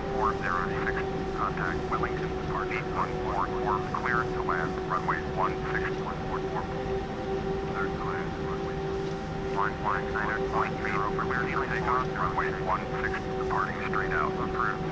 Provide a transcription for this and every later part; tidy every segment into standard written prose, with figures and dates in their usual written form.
406, contact Wellington, departure 144, clear to land, runway 16, 144. Clear to land, runway 119.30, clear to takeoff, runway 16, departing straight out, approved.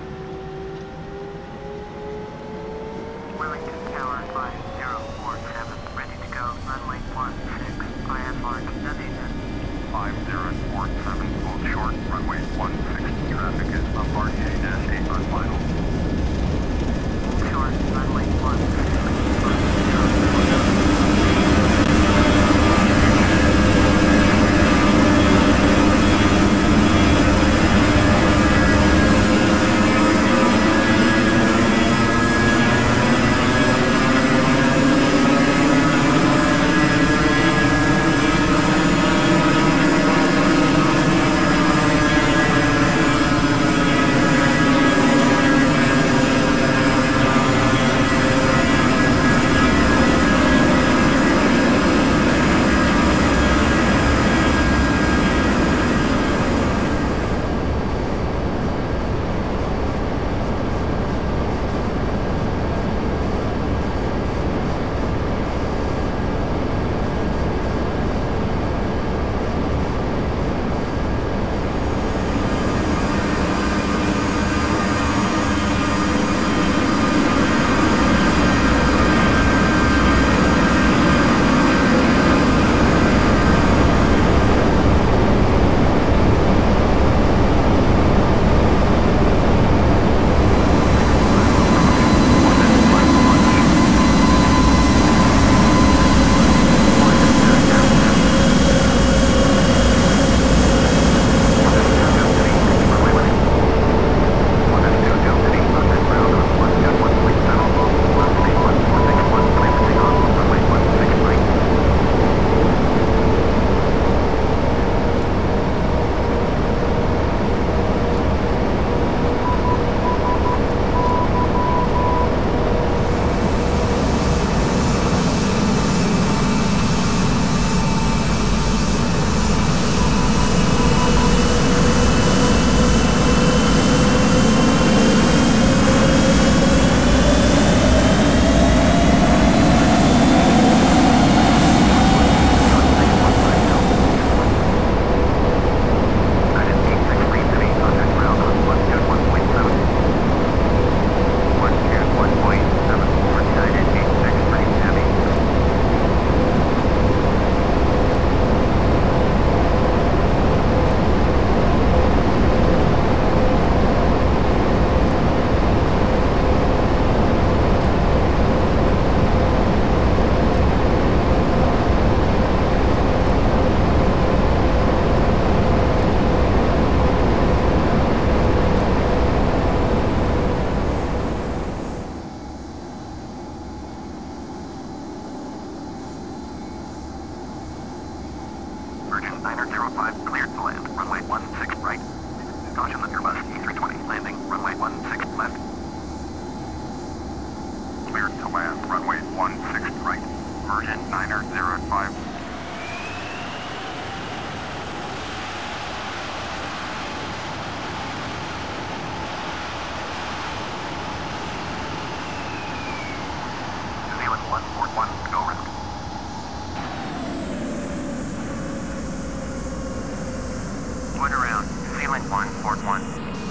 Wellington Tower 5047, ready to go, runway 16, IFR destination. 5047, hold short, runway 16, traffic is Bombardier-8 on final. Hold short, runway 16. Virgin 905, cleared to land, runway 16 right. Caution the Airbus E320, landing, runway 16 left. Cleared to land, runway 16 right. Virgin 905. New Zealand 141, go route. Point around, New Zealand 141.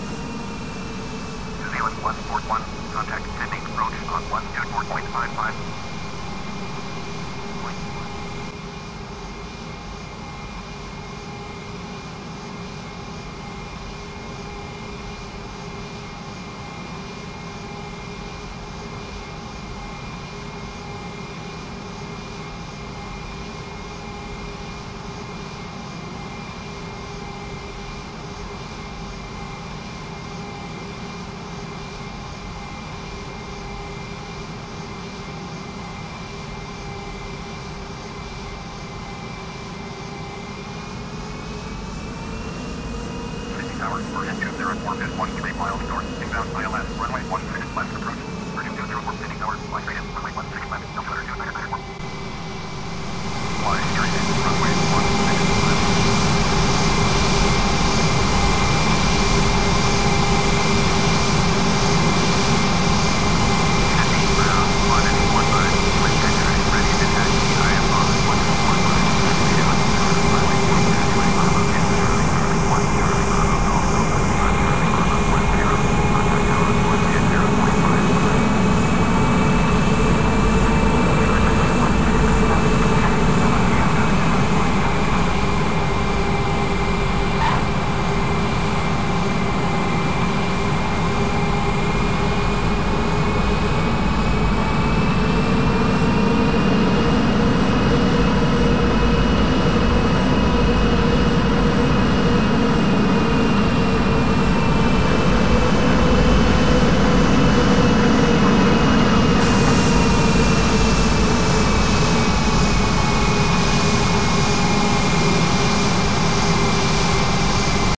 New Zealand 141, contact Sydney, approach on 124.55. Tower, Virgin 204 is 13 miles north, inbound ILS, runway 16 left approach. Virgin 204 Sydney Tower, flight rate is runway 16 left, altimeter 29.